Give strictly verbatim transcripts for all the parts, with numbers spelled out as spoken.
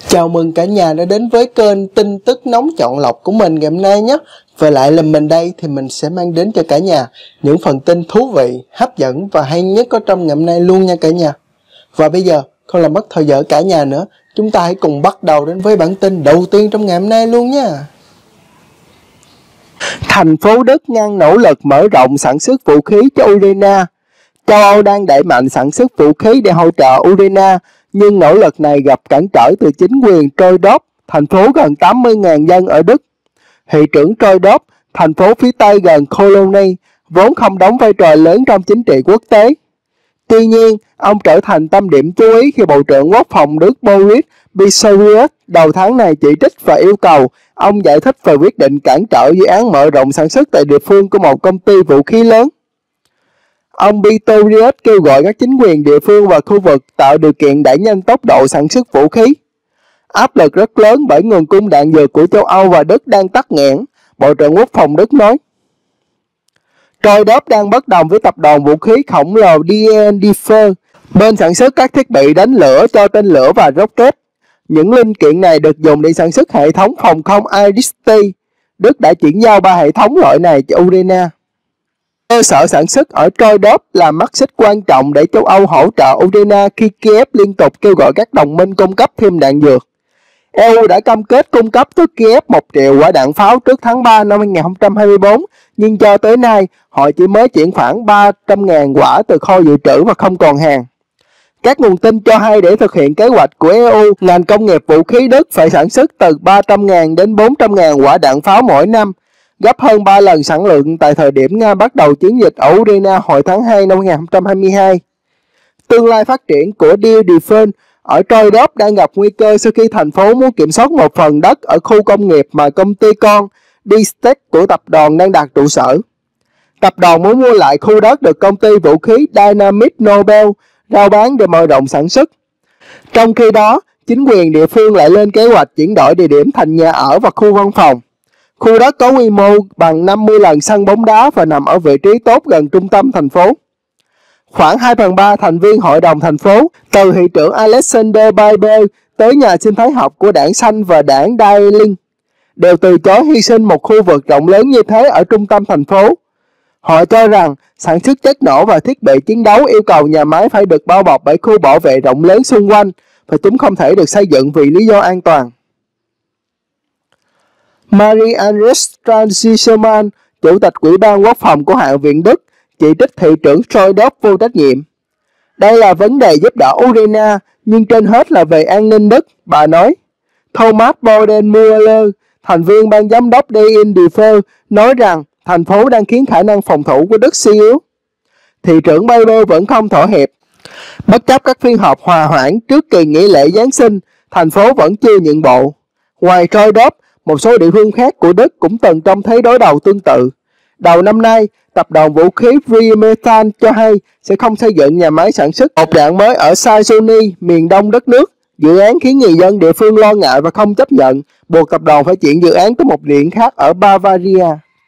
Chào mừng cả nhà đã đến với kênh tin tức nóng chọn lọc của mình ngày hôm nay nhé. Và lại là mình đây thì mình sẽ mang đến cho cả nhà những phần tin thú vị, hấp dẫn và hay nhất có trong ngày hôm nay luôn nha cả nhà. Và bây giờ không làm mất thời giờ cả nhà nữa, chúng ta hãy cùng bắt đầu đến với bản tin đầu tiên trong ngày hôm nay luôn nha. Thành phố Đức ngăn nỗ lực mở rộng sản xuất vũ khí cho Ukraine. Châu Âu đang đẩy mạnh sản xuất vũ khí để hỗ trợ Ukraine, nhưng nỗ lực này gặp cản trở từ chính quyền Troydop, thành phố gần tám mươi nghìn dân ở Đức. Thị trưởng Troydop, thành phố phía tây gần Cologne, vốn không đóng vai trò lớn trong chính trị quốc tế. Tuy nhiên, ông trở thành tâm điểm chú ý khi Bộ trưởng Quốc phòng Đức Boris Pistorius đầu tháng này chỉ trích và yêu cầu ông giải thích về quyết định cản trở dự án mở rộng sản xuất tại địa phương của một công ty vũ khí lớn. Ông Pistorius kêu gọi các chính quyền địa phương và khu vực tạo điều kiện đẩy nhanh tốc độ sản xuất vũ khí. Áp lực rất lớn bởi nguồn cung đạn dược của châu Âu và Đức đang tắc nghẽn, Bộ trưởng Quốc phòng Đức nói. Troydop đang bất đồng với tập đoàn vũ khí khổng lồ đê en Defer, bên sản xuất các thiết bị đánh lửa cho tên lửa và rocket. Những linh kiện này được dùng để sản xuất hệ thống phòng không Iris-T. Đức đã chuyển giao ba hệ thống loại này cho Ukraine. Cơ sở sản xuất ở Troydop là mắt xích quan trọng để châu Âu hỗ trợ Ukraine khi Kiev liên tục kêu gọi các đồng minh cung cấp thêm đạn dược. e u đã cam kết cung cấp tới Kiev một triệu quả đạn pháo trước tháng ba năm hai nghìn không trăm hai mươi tư, nhưng cho tới nay họ chỉ mới chuyển khoảng ba trăm nghìn quả từ kho dự trữ và không còn hàng. Các nguồn tin cho hay để thực hiện kế hoạch của e u, ngành công nghiệp vũ khí Đức phải sản xuất từ ba trăm nghìn đến bốn trăm nghìn quả đạn pháo mỗi năm, gấp hơn ba lần sản lượng tại thời điểm Nga bắt đầu chiến dịch ở Ukraine hồi tháng hai năm hai nghìn không trăm hai mươi hai. Tương lai phát triển của Deal Defense ở Troydop đang gặp nguy cơ sau khi thành phố muốn kiểm soát một phần đất ở khu công nghiệp mà công ty con D-Tech của tập đoàn đang đặt trụ sở. Tập đoàn muốn mua lại khu đất được công ty vũ khí Dynamic Nobel rao bán để mở rộng sản xuất. Trong khi đó, chính quyền địa phương lại lên kế hoạch chuyển đổi địa điểm thành nhà ở và khu văn phòng. Khu đất có quy mô bằng năm mươi lần sân bóng đá và nằm ở vị trí tốt gần trung tâm thành phố. Khoảng hai phần ba thành viên hội đồng thành phố, từ thị trưởng Alexander Baiber tới nhà sinh thái học của đảng Xanh và đảng Die Linke, đều từ chối hy sinh một khu vực rộng lớn như thế ở trung tâm thành phố. Họ cho rằng sản xuất chất nổ và thiết bị chiến đấu yêu cầu nhà máy phải được bao bọc bởi khu bảo vệ rộng lớn xung quanh và chúng không thể được xây dựng vì lý do an toàn. Marie-Agnes Strack-Zimmermann, Chủ tịch Ủy ban Quốc phòng của Hạ viện Đức, chỉ trích thị trưởng Troydop vô trách nhiệm. Đây là vấn đề giúp đỡ Ukraine, nhưng trên hết là về an ninh Đức, bà nói. Thomas Bodenmuller, thành viên ban giám đốc đê en Defer, nói rằng thành phố đang khiến khả năng phòng thủ của Đức suy yếu. Thị trưởng Baiber vẫn không thỏa hiệp. Bất chấp các phiên họp hòa hoãn trước kỳ nghỉ lễ Giáng sinh, thành phố vẫn chưa nhượng bộ. Ngoài Troydop, một số địa phương khác của Đức cũng từng trong thế đối đầu tương tự. Đầu năm nay, tập đoàn vũ khí Rheinmetall cho hay sẽ không xây dựng nhà máy sản xuất hộp đạn mới ở Saxony, miền đông đất nước. Dự án khiến người dân địa phương lo ngại và không chấp nhận, buộc tập đoàn phải chuyển dự án tới một địa điểm khác ở Bavaria.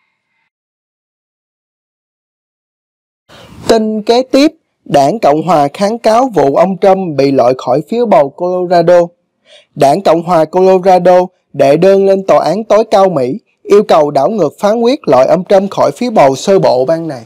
Tin kế tiếp, Đảng Cộng hòa kháng cáo vụ ông Trump bị loại khỏi phiếu bầu Colorado. Đảng Cộng hòa Colorado đệ đơn lên Tòa án tối cao Mỹ yêu cầu đảo ngược phán quyết loại ông Trump khỏi phiếu bầu sơ bộ bang này.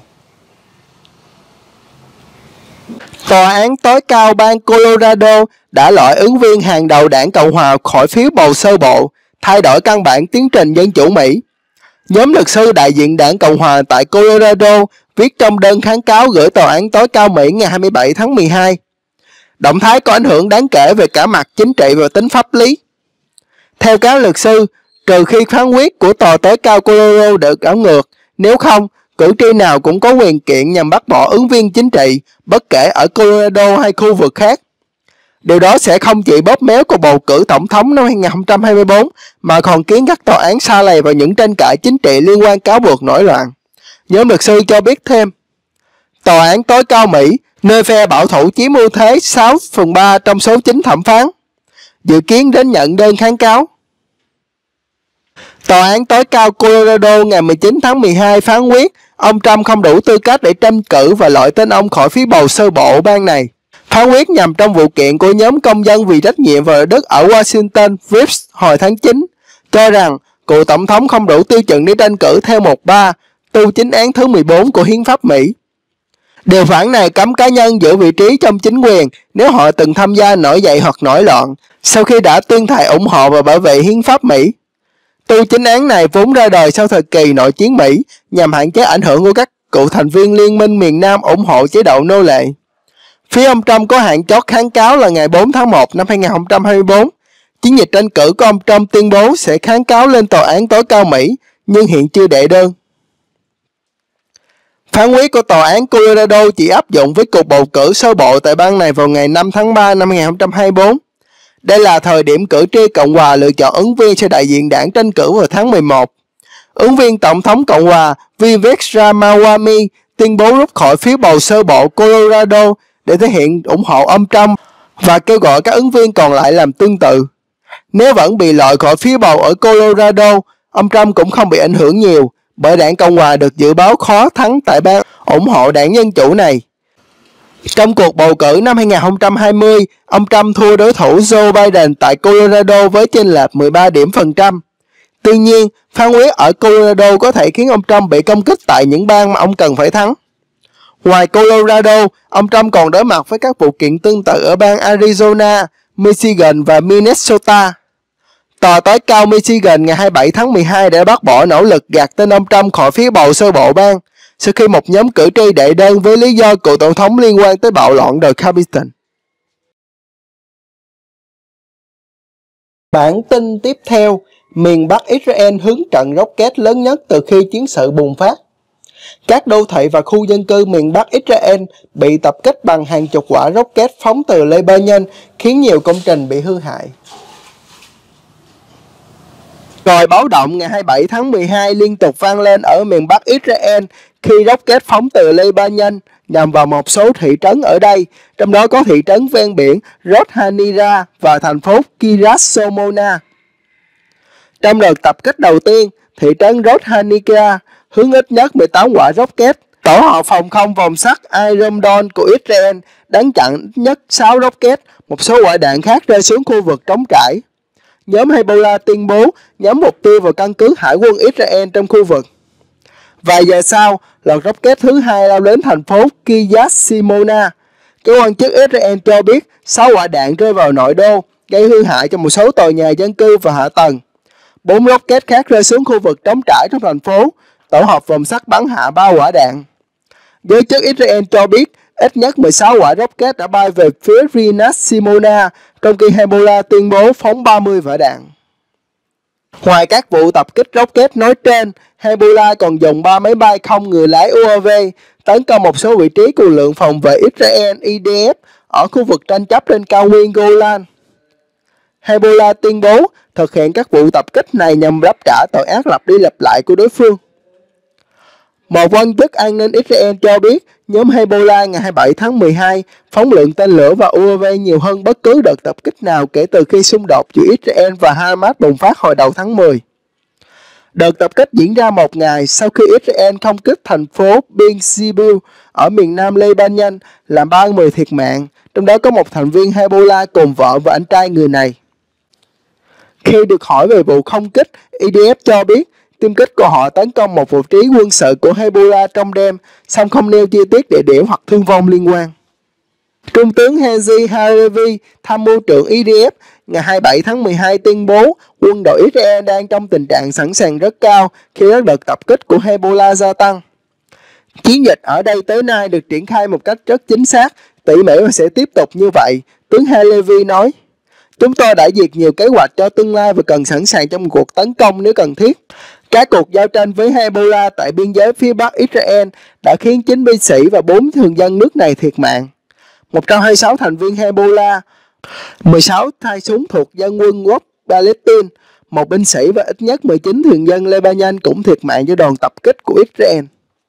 Tòa án tối cao bang Colorado đã loại ứng viên hàng đầu đảng Cộng hòa khỏi phiếu bầu sơ bộ, thay đổi căn bản tiến trình dân chủ Mỹ. Nhóm luật sư đại diện đảng Cộng hòa tại Colorado viết trong đơn kháng cáo gửi Tòa án tối cao Mỹ ngày hai mươi bảy tháng mười hai. Động thái có ảnh hưởng đáng kể về cả mặt chính trị và tính pháp lý. Theo các luật sư, trừ khi phán quyết của Tòa tối cao Colorado được đảo ngược, nếu không, cử tri nào cũng có quyền kiện nhằm bác bỏ ứng viên chính trị, bất kể ở Colorado hay khu vực khác. Điều đó sẽ không chỉ bóp méo cuộc bầu cử tổng thống năm hai nghìn không trăm hai mươi tư, mà còn khiến các tòa án sa lầy vào những tranh cãi chính trị liên quan cáo buộc nổi loạn. Nhóm luật sư cho biết thêm, Tòa án tối cao Mỹ, nơi phe bảo thủ chiếm ưu thế sáu phần ba trong số chín thẩm phán, dự kiến đến nhận đơn kháng cáo. Tòa án tối cao Colorado ngày mười chín tháng mười hai phán quyết ông Trump không đủ tư cách để tranh cử và loại tên ông khỏi phiếu bầu sơ bộ bang này. Phán quyết nhằm trong vụ kiện của nhóm công dân vì trách nhiệm về đất ở Washington Vips hồi tháng chín, cho rằng cựu tổng thống không đủ tiêu chuẩn để tranh cử theo mục ba tu chính án thứ mười bốn của hiến pháp Mỹ. Điều khoản này cấm cá nhân giữ vị trí trong chính quyền nếu họ từng tham gia nổi dậy hoặc nổi loạn sau khi đã tuyên thệ ủng hộ và bảo vệ hiến pháp Mỹ. Tu chính án này vốn ra đời sau thời kỳ nội chiến Mỹ nhằm hạn chế ảnh hưởng của các cựu thành viên Liên minh miền Nam ủng hộ chế độ nô lệ. Phía ông Trump có hạn chót kháng cáo là ngày bốn tháng một năm hai nghìn không trăm hai mươi tư. Chiến dịch tranh cử của ông Trump tuyên bố sẽ kháng cáo lên tòa án tối cao Mỹ, nhưng hiện chưa đệ đơn. Phán quyết của tòa án Colorado chỉ áp dụng với cuộc bầu cử sơ bộ tại bang này vào ngày năm tháng ba năm hai nghìn không trăm hai mươi tư. Đây là thời điểm cử tri Cộng hòa lựa chọn ứng viên cho đại diện đảng tranh cử vào tháng mười một. Ứng viên Tổng thống Cộng hòa Vivek Ramaswamy tuyên bố rút khỏi phiếu bầu sơ bộ Colorado để thể hiện ủng hộ ông Trump và kêu gọi các ứng viên còn lại làm tương tự. Nếu vẫn bị loại khỏi phiếu bầu ở Colorado, ông Trump cũng không bị ảnh hưởng nhiều, bởi đảng Cộng hòa được dự báo khó thắng tại bang ủng hộ đảng Dân Chủ này. Trong cuộc bầu cử năm hai nghìn không trăm hai mươi, ông Trump thua đối thủ Joe Biden tại Colorado với chênh lệch mười ba điểm phần trăm. Tuy nhiên, phán quyết ở Colorado có thể khiến ông Trump bị công kích tại những bang mà ông cần phải thắng. Ngoài Colorado, ông Trump còn đối mặt với các vụ kiện tương tự ở bang Arizona, Michigan và Minnesota. Tòa tối cao Michigan ngày hai mươi bảy tháng mười hai đã bác bỏ nỗ lực gạt tên ông Trump khỏi phiếu bầu sơ bộ bang sau khi một nhóm cử tri đệ đơn với lý do cựu tổng thống liên quan tới bạo loạn đợt Capitol. Bản tin tiếp theo, miền Bắc Israel hứng trận rocket lớn nhất từ khi chiến sự bùng phát. Các đô thị và khu dân cư miền Bắc Israel bị tập kích bằng hàng chục quả rocket phóng từ Lebanon, khiến nhiều công trình bị hư hại. Còi báo động ngày hai mươi bảy tháng mười hai liên tục vang lên ở miền Bắc Israel khi rocket phóng từ Lebanon nhằm vào một số thị trấn ở đây, trong đó có thị trấn ven biển Rot Hanira và thành phố Kiryat Shmona. Trong đợt tập kích đầu tiên, thị trấn Rot Hanira hướng ít nhất mười tám quả rocket. Tổ hợp phòng không vòng sắt Iron Dome của Israel đánh chặn ít nhất sáu rocket, một số quả đạn khác rơi xuống khu vực trống trải. Nhóm Hezbollah tuyên bố nhắm mục tiêu vào căn cứ hải quân Israel trong khu vực. Vài giờ sau, loạt rocket thứ hai lao đến thành phố Kiryat Shmona. Các quan chức Israel cho biết sáu quả đạn rơi vào nội đô, gây hư hại cho một số tòa nhà dân cư và hạ tầng. Bốn rocket khác rơi xuống khu vực trống trải trong thành phố. Tổ hợp vòng sắt bắn hạ ba quả đạn. Giới chức Israel cho biết ít nhất mười sáu quả rocket đã bay về phía Kiryat Shmona, trong khi Hezbollah tuyên bố phóng ba mươi quả đạn. Ngoài các vụ tập kích rocket nói trên, Hezbollah còn dùng ba máy bay không người lái u a vê tấn công một số vị trí của lực phòng vệ Israel I D F ở khu vực tranh chấp trên cao nguyên Golan. Hezbollah tuyên bố thực hiện các vụ tập kích này nhằm đáp trả tội ác lặp đi lặp lại của đối phương. Một quan chức an ninh Israel cho biết nhóm Hezbollah ngày hai mươi bảy tháng mười hai phóng lượng tên lửa và u a vê nhiều hơn bất cứ đợt tập kích nào kể từ khi xung đột giữa Israel và Hamas bùng phát hồi đầu tháng mười. Đợt tập kích diễn ra một ngày sau khi Israel không kích thành phố Bin Zibu ở miền nam Lebanon, làm ba người thiệt mạng, trong đó có một thành viên Hezbollah cùng vợ và anh trai người này. Khi được hỏi về vụ không kích, I D F cho biết tiêm kích của họ tấn công một vị trí quân sự của Hezbollah trong đêm, song không nêu chi tiết địa điểm hoặc thương vong liên quan. Trung tướng Hezi Halevi, tham mưu trưởng I D F, ngày hai mươi bảy tháng mười hai tuyên bố quân đội Israel đang trong tình trạng sẵn sàng rất cao khi các đợt tập kích của Hezbollah gia tăng. Chiến dịch ở đây tới nay được triển khai một cách rất chính xác, tỉ mỉ và sẽ tiếp tục như vậy, tướng Halevi nói. Chúng tôi đã duyệt nhiều kế hoạch cho tương lai và cần sẵn sàng trong một cuộc tấn công nếu cần thiết. Các cuộc giao tranh với Hezbollah tại biên giới phía bắc Israel đã khiến chín binh sĩ và bốn thường dân nước này thiệt mạng. một trăm hai mươi sáu thành viên Hezbollah, mười sáu tay súng thuộc dân quân quốc Palestine, một binh sĩ và ít nhất mười chín thường dân Lebanon cũng thiệt mạng do đòn tập kích của Israel.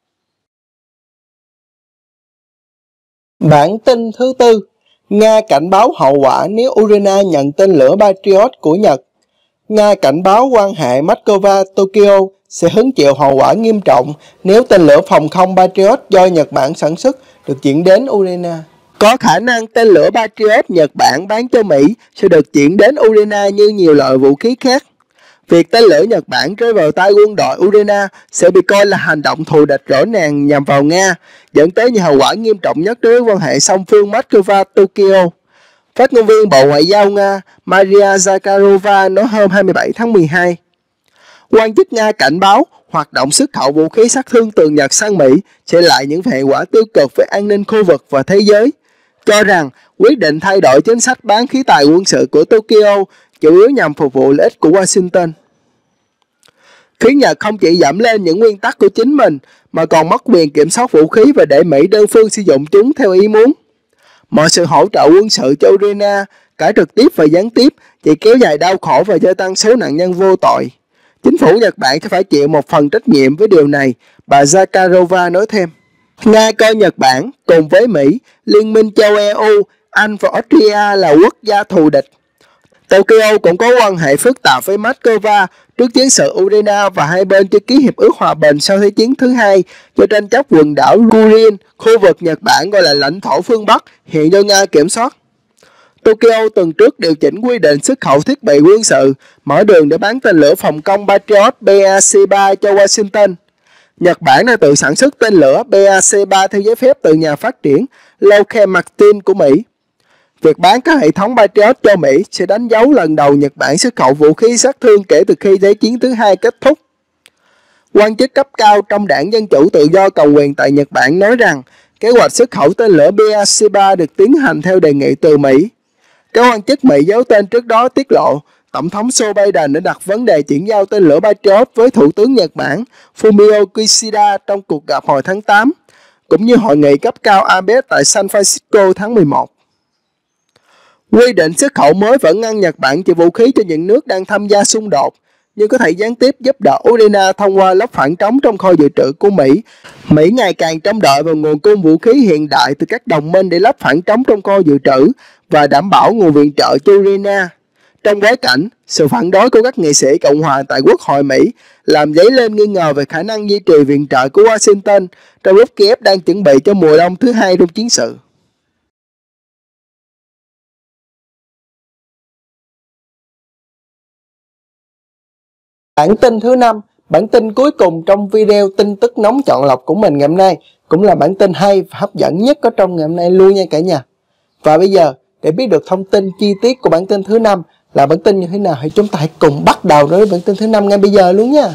Bản tin thứ tư, Nga cảnh báo hậu quả nếu Ukraine nhận tên lửa Patriot của Nhật. Nga cảnh báo quan hệ Moscow-Tokyo sẽ hứng chịu hậu quả nghiêm trọng nếu tên lửa phòng không Patriot do Nhật Bản sản xuất được chuyển đến Ukraine. Có khả năng tên lửa Patriot Nhật Bản bán cho Mỹ sẽ được chuyển đến Ukraine như nhiều loại vũ khí khác. Việc tên lửa Nhật Bản rơi vào tay quân đội Ukraine sẽ bị coi là hành động thù địch rõ ràng nhằm vào Nga, dẫn tới những hậu quả nghiêm trọng nhất đối với quan hệ song phương Moscow-Tokyo. Phát ngôn viên Bộ Ngoại giao Nga Maria Zakharova nói hôm hai mươi bảy tháng mười hai. Quan chức Nga cảnh báo hoạt động xuất khẩu vũ khí sát thương từ Nhật sang Mỹ sẽ lại những hệ quả tiêu cực với an ninh khu vực và thế giới, cho rằng quyết định thay đổi chính sách bán khí tài quân sự của Tokyo chủ yếu nhằm phục vụ lợi ích của Washington. Khiến Nhật không chỉ giảm lên những nguyên tắc của chính mình mà còn mất quyền kiểm soát vũ khí và để Mỹ đơn phương sử dụng chúng theo ý muốn. Mọi sự hỗ trợ quân sự cho Ukraine, cả trực tiếp và gián tiếp, chỉ kéo dài đau khổ và gia tăng số nạn nhân vô tội. Chính phủ Nhật Bản sẽ phải chịu một phần trách nhiệm với điều này, bà Zakharova nói thêm. Nga coi Nhật Bản cùng với Mỹ, Liên minh châu e u, Anh và Austria là quốc gia thù địch. Tokyo cũng có quan hệ phức tạp với Moscow trước chiến sự Ukraine và hai bên chưa ký hiệp ước hòa bình sau Thế chiến thứ hai do tranh chấp quần đảo Kuril, khu vực Nhật Bản gọi là lãnh thổ phương Bắc, hiện do Nga kiểm soát. Tokyo tuần trước điều chỉnh quy định xuất khẩu thiết bị quân sự, mở đường để bán tên lửa phòng không Patriot B A C ba cho Washington. Nhật Bản đã tự sản xuất tên lửa B A C ba theo giấy phép từ nhà phát triển Lockheed Martin của Mỹ. Việc bán các hệ thống Patriot cho Mỹ sẽ đánh dấu lần đầu Nhật Bản xuất khẩu vũ khí sát thương kể từ khi Thế chiến thứ hai kết thúc. Quan chức cấp cao trong đảng Dân chủ Tự do Cầm quyền tại Nhật Bản nói rằng kế hoạch xuất khẩu tên lửa B A C ba được tiến hành theo đề nghị từ Mỹ. Các quan chức Mỹ giấu tên trước đó tiết lộ Tổng thống Joe Biden đã đặt vấn đề chuyển giao tên lửa Patriot với Thủ tướng Nhật Bản Fumio Kishida trong cuộc gặp hồi tháng tám, cũng như hội nghị cấp cao a pê e xê tại San Francisco tháng mười một. Quy định xuất khẩu mới vẫn ngăn Nhật Bản chịu vũ khí cho những nước đang tham gia xung đột, nhưng có thể gián tiếp giúp đỡ Ukraine thông qua lớp phản trống trong kho dự trữ của Mỹ. Mỹ ngày càng trông đợi vào nguồn cung vũ khí hiện đại từ các đồng minh để lấp phản trống trong kho dự trữ và đảm bảo nguồn viện trợ cho Ukraine. Trong bối cảnh, sự phản đối của các nghị sĩ Cộng hòa tại Quốc hội Mỹ làm dấy lên nghi ngờ về khả năng duy trì viện trợ của Washington trong lúc Kiev đang chuẩn bị cho mùa đông thứ hai trong chiến sự. Bản tin thứ năm, bản tin cuối cùng trong video tin tức nóng chọn lọc của mình ngày hôm nay, cũng là bản tin hay và hấp dẫn nhất có trong ngày hôm nay luôn nha cả nhà. Và bây giờ, để biết được thông tin chi tiết của bản tin thứ năm là bản tin như thế nào thì chúng ta hãy cùng bắt đầu với bản tin thứ năm ngay bây giờ luôn nha.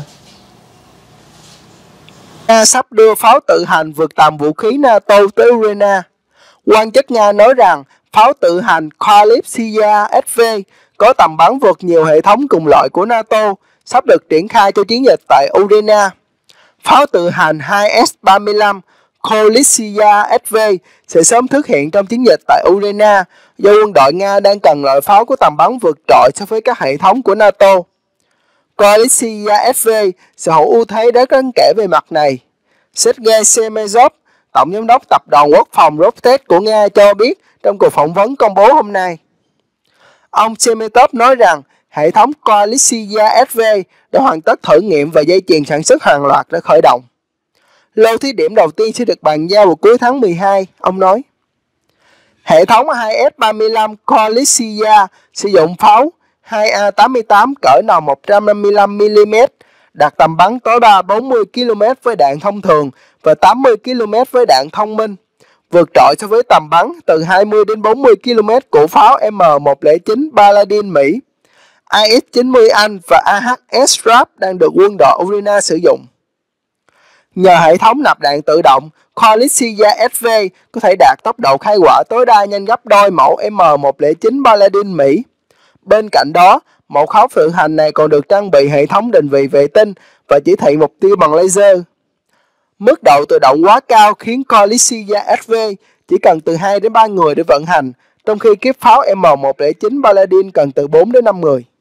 Nga sắp đưa pháo tự hành vượt tầm vũ khí NATO tới Ukraine. Quan chức Nga nói rằng pháo tự hành Khorivtsia S V có tầm bắn vượt nhiều hệ thống cùng loại của NATO sắp được triển khai cho chiến dịch tại Ukraine. Pháo tự hành hai S ba mươi lăm Khorivtsia S V sẽ sớm thực hiện trong chiến dịch tại Ukraine do quân đội Nga đang cần loại pháo có tầm bắn vượt trội so với các hệ thống của NATO. Khorivtsia S V sở hữu ưu thế rất đáng kể về mặt này. Sergei Semezov, Tổng giám đốc Tập đoàn Quốc phòng Roktet của Nga cho biết trong cuộc phỏng vấn công bố hôm nay. Ông Semezov nói rằng hệ thống Khorivtsia S V đã hoàn tất thử nghiệm và dây chuyền sản xuất hàng loạt đã khởi động. Lô thí điểm đầu tiên sẽ được bàn giao vào cuối tháng mười hai, ông nói. Hệ thống hai S ba mươi lăm Khorivtsia sử dụng pháo hai A tám mươi tám cỡ nòng một trăm năm mươi lăm mi li mét, đạt tầm bắn tối đa bốn mươi ki lô mét với đạn thông thường và tám mươi ki lô mét với đạn thông minh, vượt trội so với tầm bắn từ hai mươi đến bốn mươi ki lô mét của pháo M một không chín Paladin Mỹ, A S chín mươi Anh và A H S Strap đang được quân đội Ukraine sử dụng. Nhờ hệ thống nạp đạn tự động, Khorivtsia S V có thể đạt tốc độ khai hỏa tối đa nhanh gấp đôi mẫu M một không chín Paladin Mỹ. Bên cạnh đó, mẫu pháo tự hành này còn được trang bị hệ thống định vị vệ tinh và chỉ thị mục tiêu bằng laser. Mức độ tự động quá cao khiến Khorivtsia S V chỉ cần từ hai đến ba người để vận hành, trong khi kiếp pháo M một không chín Paladin cần từ bốn đến năm người.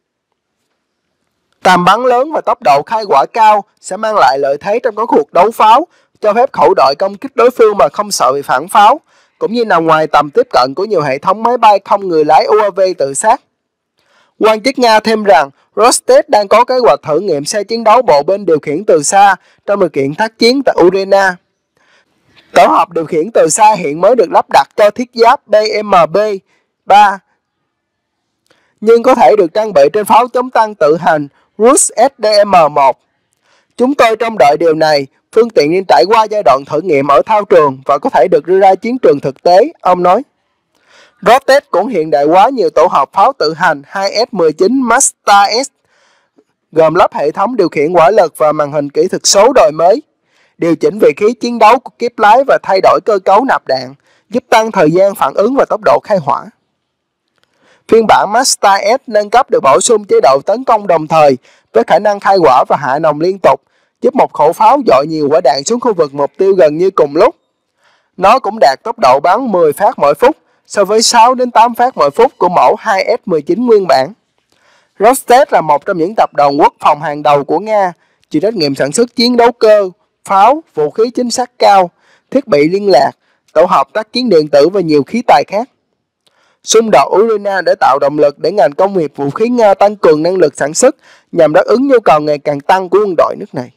Tầm bắn lớn và tốc độ khai hỏa cao sẽ mang lại lợi thế trong các cuộc đấu pháo, cho phép khẩu đội công kích đối phương mà không sợ bị phản pháo, cũng như nằm ngoài tầm tiếp cận của nhiều hệ thống máy bay không người lái U A V tự sát. Quan chức Nga thêm rằng Rostet đang có kế hoạch thử nghiệm xe chiến đấu bộ binh điều khiển từ xa trong điều kiện tác chiến tại Ukraine. Tổ hợp điều khiển từ xa hiện mới được lắp đặt cho thiết giáp B M B ba, nhưng có thể được trang bị trên pháo chống tăng tự hành Rus S D M một. Chúng tôi trông đợi điều này, phương tiện nên trải qua giai đoạn thử nghiệm ở thao trường và có thể được đưa ra chiến trường thực tế, ông nói. Rocket cũng hiện đại hóa nhiều tổ hợp pháo tự hành hai S mười chín Mazda S, gồm lắp hệ thống điều khiển hỏa lực và màn hình kỹ thuật số đổi mới, điều chỉnh vị khí chiến đấu của kiếp lái và thay đổi cơ cấu nạp đạn, giúp tăng thời gian phản ứng và tốc độ khai hỏa. Phiên bản Mazda S nâng cấp được bổ sung chế độ tấn công đồng thời với khả năng khai hỏa và hạ nòng liên tục, giúp một khẩu pháo dội nhiều quả đạn xuống khu vực mục tiêu gần như cùng lúc. Nó cũng đạt tốc độ bắn mười phát mỗi phút so với sáu đến tám phát mỗi phút của mẫu hai S mười chín nguyên bản. Rostet là một trong những tập đoàn quốc phòng hàng đầu của Nga, chịu trách nhiệm sản xuất chiến đấu cơ, pháo, vũ khí chính xác cao, thiết bị liên lạc, tổ hợp tác chiến điện tử và nhiều khí tài khác. Xung đột Ukraine đã tạo động lực để ngành công nghiệp vũ khí Nga tăng cường năng lực sản xuất nhằm đáp ứng nhu cầu ngày càng tăng của quân đội nước này.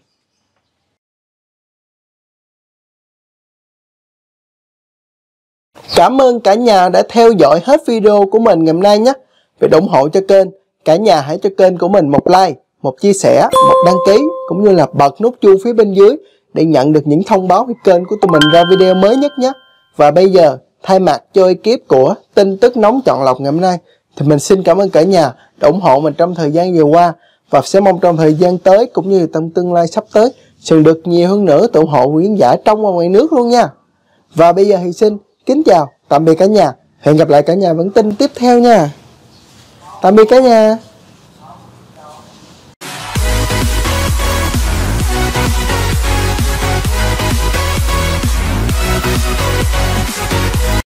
Cảm ơn cả nhà đã theo dõi hết video của mình ngày hôm nay nhé. Để ủng hộ cho kênh, cả nhà hãy cho kênh của mình một like, một chia sẻ, một đăng ký cũng như là bật nút chuông phía bên dưới để nhận được những thông báo khi kênh của tụi mình ra video mới nhất nhé. Và bây giờ, thay mặt cho ekip của tin tức nóng chọn lọc ngày hôm nay thì mình xin cảm ơn cả nhà đã ủng hộ mình trong thời gian vừa qua, và sẽ mong trong thời gian tới cũng như trong tương lai sắp tới sẽ được nhiều hơn nữa ủng hộ khán giả trong và ngoài nước luôn nha. Và bây giờ thì xin kính chào, tạm biệt cả nhà. Hẹn gặp lại cả nhà bản tin tiếp theo nha. Tạm biệt cả nhà.